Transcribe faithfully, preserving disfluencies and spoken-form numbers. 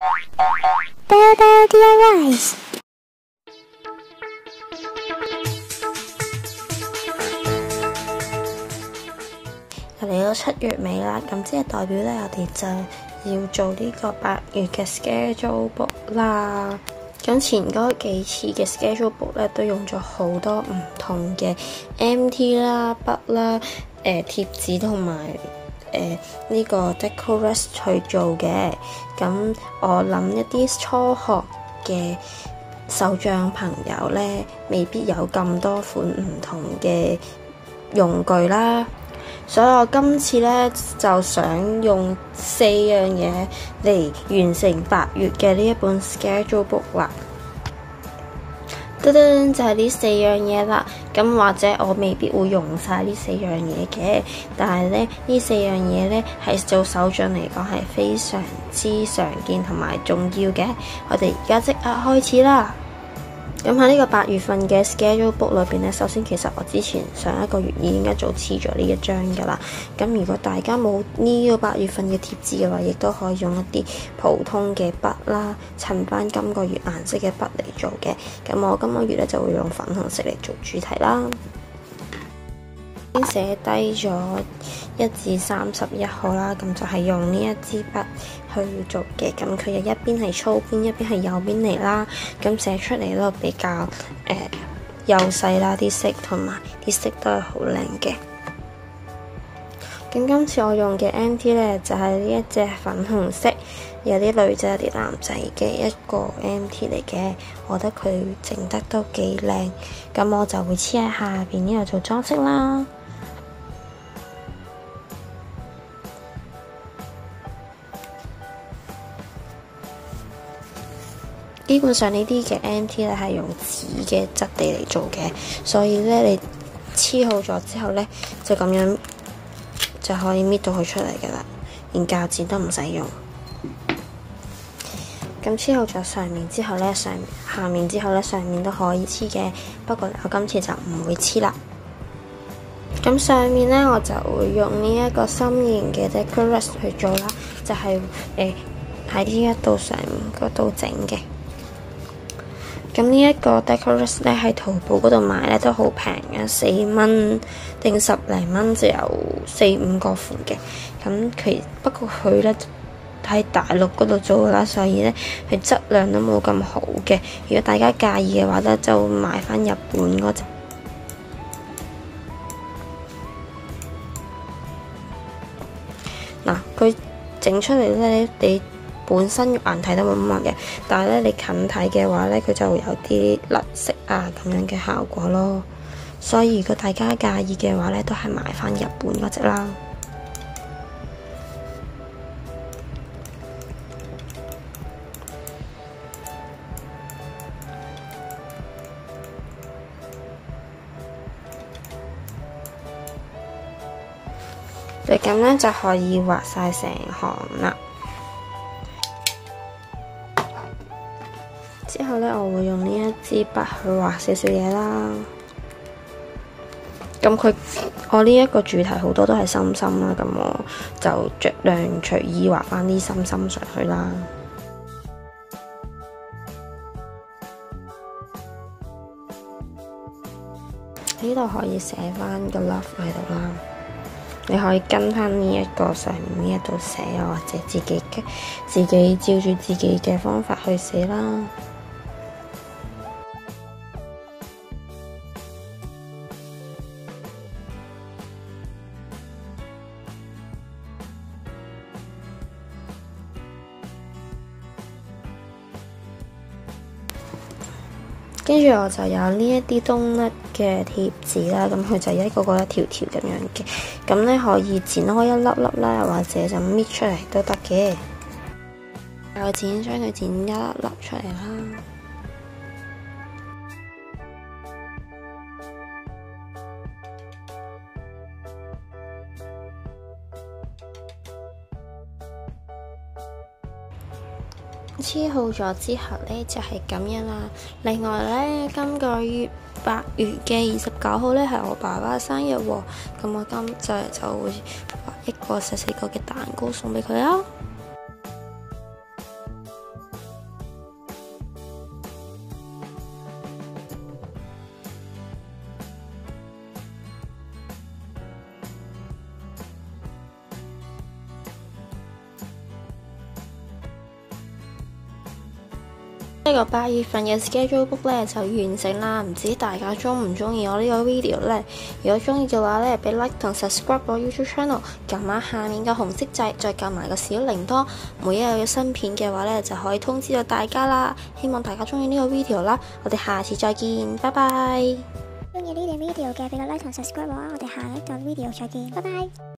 Bear Bear D I Ys。嚟到七月尾啦，咁即係代表咧，我哋就要做呢個八月嘅 schedule book 啦。咁前嗰幾次嘅 schedule book 咧，都用咗好多唔同嘅 M T 啦、筆啦、誒、呃、貼紙同埋誒呢個 Decorist 去做嘅。咁我諗一啲初學嘅手帳朋友咧，未必有咁多款唔同嘅用具啦。所以我今次咧就想用四樣嘢嚟完成八月嘅呢一本 schedule book 啦。噔噔就係呢四樣嘢啦。咁或者我未必會用晒呢四樣嘢嘅，但係咧呢四樣嘢咧係做手帳嚟講係非常之常見同埋重要嘅。我哋而家即刻開始啦。咁喺呢個八月份嘅 schedule book 裏邊咧，首先其實我之前上一個月已經一早黐咗呢一張㗎啦。咁如果大家冇呢個八月份嘅貼紙嘅話，亦都可以用一啲普通嘅筆啦，襯翻今個月顏色嘅筆嚟做嘅。咁我今個月咧就會用粉紅色嚟做主題啦。已經寫低咗一至三十一號啦，咁就係用呢一支筆去做嘅。咁佢又一邊係粗邊，一邊係右邊嚟啦。咁寫出嚟都比較誒幼細啦，啲色同埋啲色都係好靚嘅。咁今次我用嘅 M T 咧就係呢一隻粉紅色，有啲女仔有啲男仔嘅一個 M T 嚟嘅。我覺得佢整得都幾靚，咁我就會黐喺下邊呢度做裝飾啦。基本上呢啲嘅 M T 咧係用紙嘅質地嚟做嘅，所以咧你黐好咗之後咧，就咁樣就可以搣到佢出嚟噶啦，連鉸剪都唔使用。咁黐好咗上面之後咧，上下面之後咧，上面都可以黐嘅，不過我今次就唔會黐啦。咁上面咧我就會用呢一個心形嘅 Decorist 去做啦，就係誒喺呢一度上面嗰度整嘅。咁呢一個 Decorist 咧喺淘寶嗰度買咧都好平嘅，四蚊定十零蚊就有四五個款嘅。咁其不過佢咧喺大陸嗰度做啦，所以咧佢質量都冇咁好嘅。如果大家介意嘅話咧，就買翻日本嗰隻。嗱，佢整出嚟咧，你本身肉眼睇都冇乜問嘅，但係咧你近睇嘅話咧，佢就會有啲甩色啊咁樣嘅效果咯。所以如果大家介意嘅話咧，都係買翻日本嗰隻啦。就咁咧就可以畫晒成行啦。之後咧，我會用呢一支筆去畫少少嘢啦。咁佢我呢一個主題好多都係心心啦，咁我就盡量隨意畫翻啲心心上去啦。呢度可以寫翻個 love 喺度啦。你可以跟翻呢一個上面呢一度寫，又或者自己嘅自己照住自己嘅方法去寫啦。跟住我就有呢一啲冬甩嘅貼紙啦，咁佢就一個個一條條咁樣嘅，咁咧可以剪開一粒粒啦，或者就搣出嚟都得嘅。我剪將佢剪一粒粒出嚟啦。黐好咗之後呢，就係咁樣啦。另外呢，今個月八月嘅二十九號呢，係我爸爸生日喎，咁我今就就會畫一個細細個嘅蛋糕送俾佢啦。 呢個八月份嘅 schedule book 咧就完成啦，唔知大家中唔中意我呢個 video 呢？如果中意嘅話咧，俾 like 同 subscribe 我 YouTube channel，撳下下面嘅紅色掣，再撳埋個小鈴鐺，每一日有新片嘅話咧就可以通知到大家啦。希望大家中意呢個 video 啦，我哋下次再見，拜拜。 中意呢段 video 嘅俾個 like 同 subscribe 我啊，我哋下一個 video 再見，拜拜。